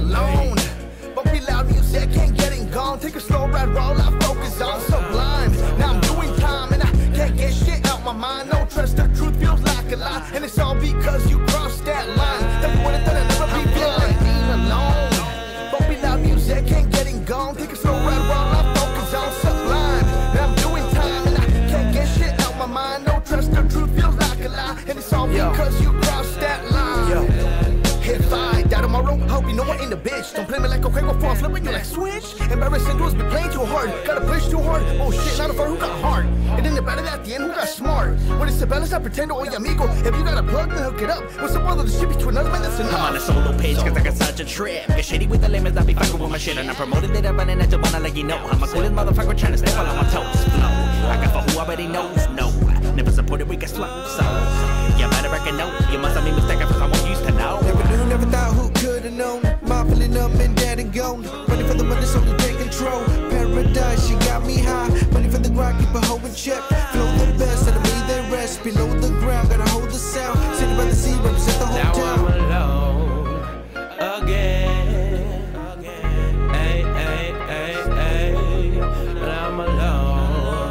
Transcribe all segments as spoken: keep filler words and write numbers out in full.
alone. But be loud music, ain't getting gone. Take a slow ride, roll, I focus on sublime. Now I'm doing time and I can't get shit out my mind. No trust, the truth feels like a lie. And it's all because you crossed that line. That you wouldn't thought I'd never be blind. Being alone. But be loud music, ain't getting gone. Take a slow ride, roll, I focus on sublime. Now I'm doing time and I can't get shit out my mind. No trust, the truth feels like a lie. And it's all Yo. because you crossed that line. Yo. If I die tomorrow, hope you know I ain't a bitch. Don't play me like a quick before I'm flipping you like switch. Embarrassing dudes be playing too hard. Gotta push too hard. Oh shit, not a far who got heart. And then the battle at the end, who got smart. When it's a balance, I pretend to oye amigo. If you got a plug, then hook it up. What's the world of the shit between us, man? That's enough. I'm on a solo page cause I got such a trip. Get shady with the limits, I be fucking with my shit. And I promoted it up and I just wanna let you know I'm a coolest motherfucker trying to step on my toes. Flow, I got for who already knows. No, never supported weakest flow. So, you better reckon no. You must have been mistaken for someone used to know. Never knew, never thought who could've known. Mind filling up and dead and gone. Running for the money, so to take control. Paradise, she got me high. Money for the grind, keep a hoe in check. Flow the best, and I made that rest. Below the ground, gotta hold the sound. Sitting by the sea, represent the whole Now town. I'm alone again. Ay, ay, ay, ay. But I'm alone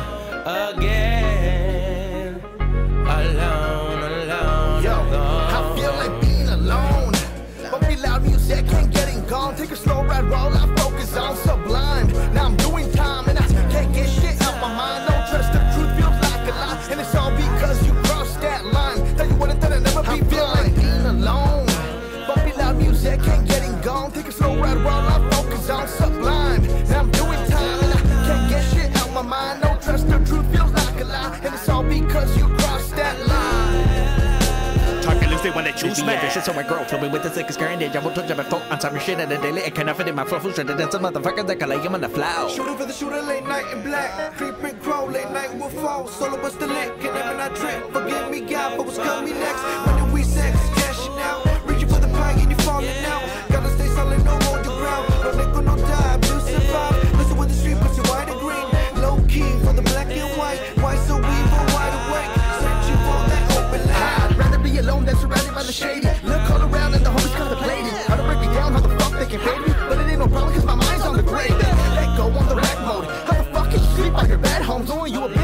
again. Alone, alone, Yo, alone. I feel like being alone. But be loud music, ain't getting gone. Take a slow ride, roll, I focus on sublime. Now I'm doing time and I can't get shit out my mind. No trust, the truth feels like a lie. And it's all because you crossed that line. That you wouldn't thought I'd never be blind. Being alone. But be loud music, ain't getting gone. Take a slow ride, roll, I focus on sublime. Now I'm doing time and I can't get shit out my mind. No trust, the truth feels like a lie. And it's all because you crossed that line. Talking loosely when they choose me. Vicious so I grow. Flowing with the sickest grindage. I will touch up before on some shit at the daily. I cannot fit in my flow. Shredded than some motherfuckers that can lay him on the flow. Shooting for the shooter, late night in black. Creep and crow, late night will fall. Solo bust the lick, and never not trip. Forgive me, God, but what's coming next? When do we sex? Cashing out. Reaching for the pie and you falling out. Gotta stay solid, no hold your ground. No nickel, no dime, you survive. Listen when the street puts you white and green. Low key for the black and white. Why so evil, wide awake? Searching for that open line. I'd rather be alone than surrounded by the shady. Look all around and the homies contemplating how to break me down, how the fuck they can fade me. But it ain't no problem cause my mind's on the grade. Let go on the rack mode. How the fuck can you sleep on your bed home? Knowing you a